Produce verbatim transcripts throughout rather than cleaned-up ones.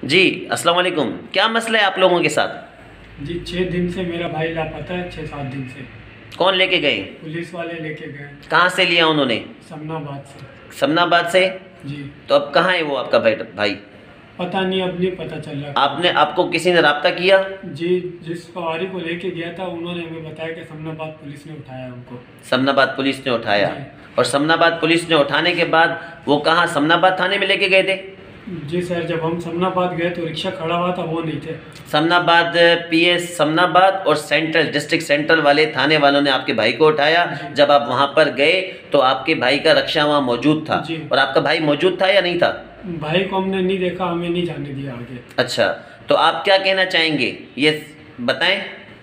जी अस्सलाम वालेकुम, क्या मसला है आप लोगों के साथ? जी छः दिन से मेरा भाई लापता है। छः सात दिन से कौन लेके गए? पुलिस वाले लेके गए। कहाँ से लिया उन्होंने? समनाबाद से। समनाबाद से? जी। तो अब कहाँ है वो आपका भाई? पता नहीं, अब नहीं पता चल रहा। आपने आपको किसी ने रब्ता किया? जी, जिस सवारी को लेके गया था उन्होंने हमें बताया कि समनाबाद पुलिस ने उठाया उनको। समनाबाद पुलिस ने उठाया? और समनाबाद पुलिस ने उठाने के बाद वो कहाँ समनाबाद थाने में लेके गए थे? जी सर, जब हम समनाबाद गए तो रिक्शा खड़ा हुआ था, वो नहीं थे। समनाबाद पीएस समनाबाद और सेंट्रल डिस्ट्रिक्ट सेंट्रल वाले थाने वालों ने आपके भाई को उठाया। जब आप वहाँ पर गए तो आपके भाई का रिक्शा वहाँ मौजूद था और आपका भाई मौजूद था या नहीं था? भाई को हमने नहीं देखा, हमें नहीं जाने दिया आगे। अच्छा, तो आप क्या कहना चाहेंगे ये बताएं?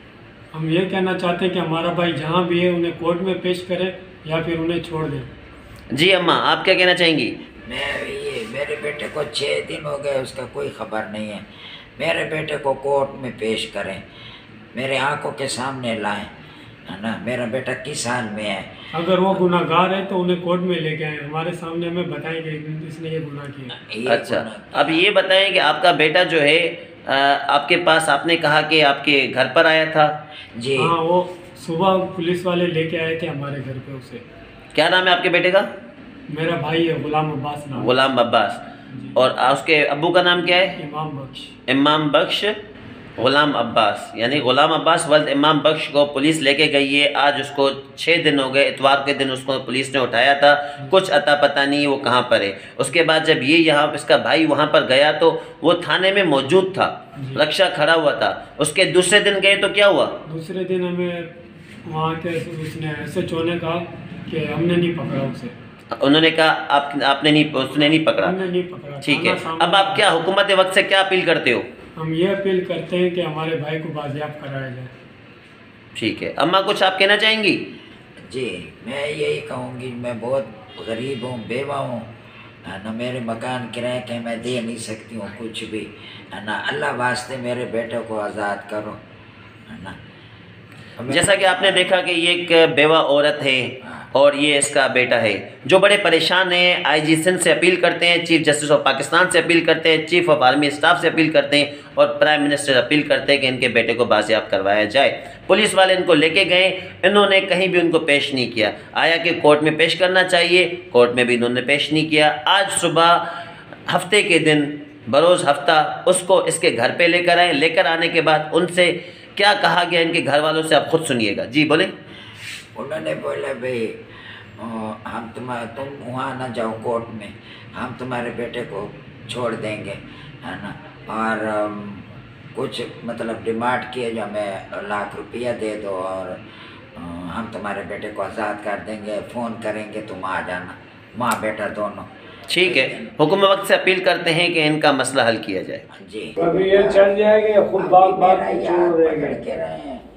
हम ये कहना चाहते हैं कि हमारा भाई जहाँ भी है उन्हें कोर्ट में पेश करें या फिर उन्हें छोड़ दें। जी अम्मा, आप क्या कहना चाहेंगी? मैं ये मेरे बेटे को छः दिन हो गए, उसका कोई खबर नहीं है। मेरे बेटे को कोर्ट में पेश करें, मेरे आंखों के सामने लाएं, है ना। मेरा बेटा किस हाल में है? अगर वो गुनाहगार है तो उन्हें कोर्ट में लेके आए, हमारे सामने हमें बताएं कि इसने ये गुनाह किया। अच्छा, अब ये बताएं कि आपका बेटा जो है आ, आपके पास आपने कहा कि आपके घर पर आया था? जी हाँ, वो सुबह पुलिस वाले लेके आए थे हमारे घर पे उसे। क्या नाम है आपके बेटे का? मेरा भाई है गुलाम अब्बास नाम। गुलाम अब्बास। और उसके अब्बू का नाम क्या है? इमाम बख्श। इमाम बख्श गुलाम अब्बास, यानी गुलाम अब्बास वल्द इमाम बख्श को पुलिस लेके गई है। आज उसको छः दिन हो गए, इतवार के दिन उसको पुलिस ने उठाया था। कुछ अता पता नहीं वो कहाँ पर है। उसके बाद जब ये यहाँ इसका भाई वहाँ पर गया तो वो थाने में मौजूद था, रिक्शा खड़ा हुआ था। उसके दूसरे दिन गए तो क्या हुआ? दूसरे दिन हमें वहाँ के उसने ऐसे चोने कहा कि हमने नहीं पकड़ा उसे। उन्होंने कहा आप आपने नहीं उसने नहीं पकड़ा? हमने नहीं पकड़ा। ठीक है, अब आप क्या हुकूमत वक्त से क्या अपील करते हो? हम ये अपील करते हैं कि हमारे भाई को बाजियाब कराया जाए। ठीक है, अम्मा कुछ आप कहना चाहेंगी? जी मैं यही कहूँगी, मैं बहुत गरीब हूँ, बेवा हूँ, है ना। मेरे मकान किराए के मैं दे नहीं सकती हूँ कुछ भी, है ना। अल्लाह वास्ते मेरे बेटे को आज़ाद करो, है ना। जैसा कि आपने देखा कि ये एक बेवा औरत है और ये इसका बेटा है जो बड़े परेशान हैं। आईजी सिंध से अपील करते हैं, चीफ जस्टिस ऑफ पाकिस्तान से अपील करते हैं, चीफ ऑफ आर्मी स्टाफ से अपील करते हैं और प्राइम मिनिस्टर से अपील करते हैं कि इनके बेटे को बाजियाब करवाया जाए। पुलिस वाले इनको लेके गए, इन्होंने कहीं भी उनको पेश नहीं किया। आया कि कोर्ट में पेश करना चाहिए, कोर्ट में भी इन्होंने पेश नहीं किया। आज सुबह हफ्ते के दिन बरोज़ हफ्ता उसको इसके घर पे लेकर आए। लेकर आने के बाद उनसे क्या कहा गया इनके घर वालों से, आप खुद सुनिएगा। जी बोले। उन्होंने बोला भाई हम तुम्हारा तुम वहाँ ना जाओ कोर्ट में, हम तुम्हारे बेटे को छोड़ देंगे, है ना। और um, कुछ मतलब डिमांड किए जो हमें लाख रुपया दे दो और uh, हम तुम्हारे बेटे को आज़ाद कर देंगे, फ़ोन करेंगे, तुम आ जाना, माँ बेटा दोनों। ठीक है, हुक्म वक्त से अपील करते हैं कि इनका मसला हल किया जाए। जी अभी ये चल जाएगा, खुद बात बात छोड़ देंगे।